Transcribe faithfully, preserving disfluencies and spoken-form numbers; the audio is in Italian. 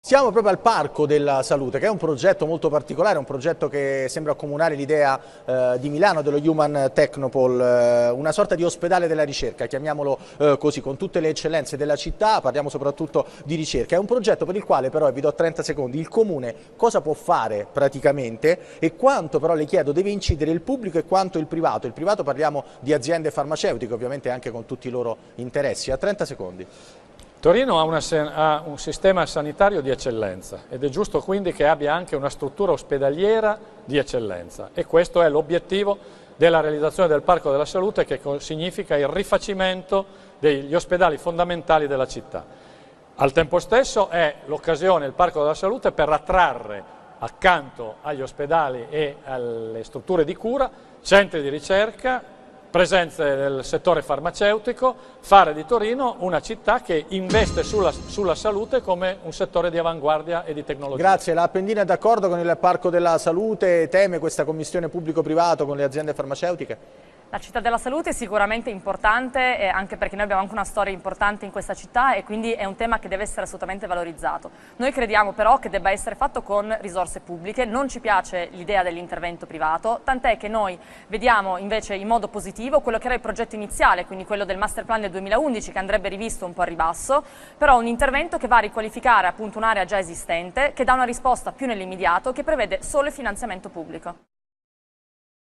Siamo proprio al Parco della Salute, che è un progetto molto particolare, un progetto che sembra accomunare l'idea eh, di Milano, dello Human Technopole, eh, una sorta di ospedale della ricerca, chiamiamolo eh, così, con tutte le eccellenze della città, parliamo soprattutto di ricerca. È un progetto per il quale però, e vi do trenta secondi, il Comune cosa può fare praticamente e quanto però, le chiedo, deve incidere il pubblico e quanto il privato. Il privato parliamo di aziende farmaceutiche, ovviamente anche con tutti i loro interessi. A trenta secondi. Torino ha, una, ha un sistema sanitario di eccellenza ed è giusto quindi che abbia anche una struttura ospedaliera di eccellenza e questo è l'obiettivo della realizzazione del Parco della Salute, che significa il rifacimento degli ospedali fondamentali della città. Al tempo stesso è l'occasione, il Parco della Salute, per attrarre accanto agli ospedali e alle strutture di cura centri di ricerca, presenze del settore farmaceutico, fare di Torino una città che investe sulla, sulla salute come un settore di avanguardia e di tecnologia. Grazie, l'Appennino è d'accordo con il Parco della Salute, teme questa commissione pubblico-privato con le aziende farmaceutiche? La città della salute è sicuramente importante, eh, anche perché noi abbiamo anche una storia importante in questa città e quindi è un tema che deve essere assolutamente valorizzato. Noi crediamo però che debba essere fatto con risorse pubbliche, non ci piace l'idea dell'intervento privato, tant'è che noi vediamo invece in modo positivo quello che era il progetto iniziale, quindi quello del master plan del duemilaundici, che andrebbe rivisto un po' a ribasso, però un intervento che va a riqualificare appunto un'area già esistente, che dà una risposta più nell'immediato, che prevede solo il finanziamento pubblico.